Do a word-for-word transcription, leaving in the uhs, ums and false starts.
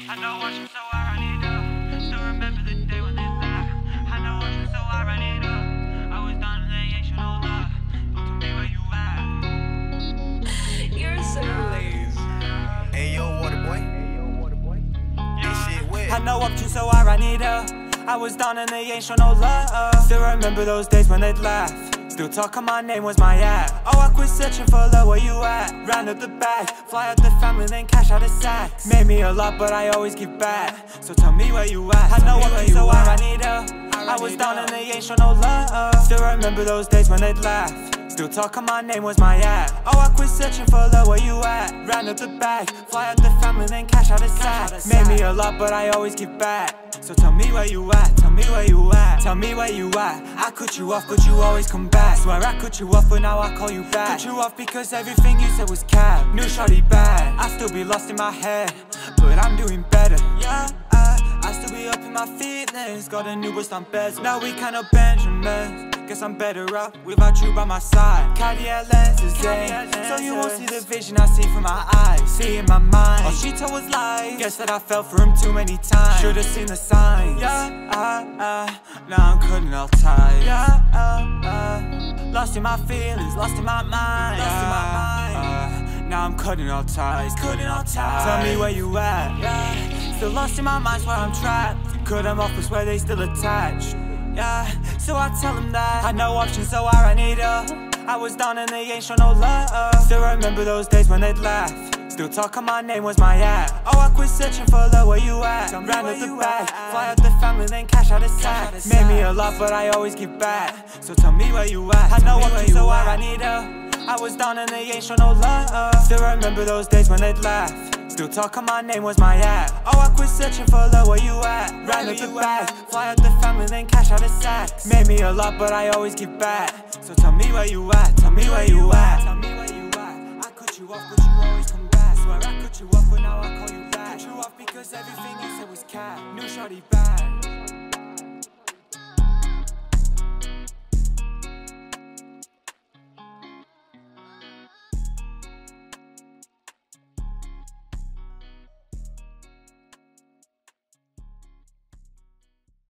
I know what you so I run it up. Still remember the day when they laughed. I know what you so I run it up. I was done and they ain't show no love. But tell me where you at. You're so lazy. Hey yo, Waterboy. Hey yo, Waterboy. This shit wet. I know what you so I run it up. I was down and they ain't show no love. Still remember those days when they'd laugh. Still talking my name was my ad. Oh, I quit searching for love, where you at? Ran up the bag, fly out the family, then cash out the sacks. Made me a lot, but I always give back. So tell me where you at. I know what you so I run it up. I was down and they ain't show no love. Still remember those days when they'd laugh. Still talking my name was my ad. Oh, I quit searching for love, where you at? Ran up the bag, fly out the family, then cash out the sacks. Made me a lot, but I always give back. So tell me where you at, tell me where you at. Tell me where you at. I cut you off, but you always come back. Swear I cut you off, but now I call you back. Cut you off because everything you said was cap. Knew shawty bad, I still be lost in my head, but I'm doing better. Yeah, I, I still be up in my feelings. Got a new bust on beds, now we kind of Benjamin. Guess I'm better up without you by my side. Cardiac lenses, eh? So you won't see the vision I see from my eyes. See in my mind, all she told was lies. Guess that I fell for him too many times. Should've seen the signs. Yeah, uh, uh, now I'm cutting all ties. Yeah, uh, uh, lost in my feelings, lost in my mind. Lost in my mind. Uh, now I'm cutting all ties, cutting all ties. Tell me where you at. Yeah, still lost in my mind, where I'm trapped. Cut them off, but swear they still attached. Yeah, so I tell them that I no options, so I ran it up. I was down and they ain't show no love. Still remember those days when they'd laugh. Still talking my name was my ad. Oh, I quit searching for love, where you at? Ran up the bag, fly out the family, then cash out the sacks. Made me a lot, but I always give back. So tell me where you at. I know what you so I ran it up. I was down and they ain't show no love. Still remember those days when they'd laugh. Still talking my name was my ad. Oh, I quit searching for love, where you at? Ran up the bag, fly out the family, then cash out the sacks. Made me a lot, but I always give back. So tell me where you at, tell me where you at. Tell me where you at. I cut you off, but you always come back. Swear I cut you off, but now I call you back. Cut you off because everything you said was cap. Knew shawty bad.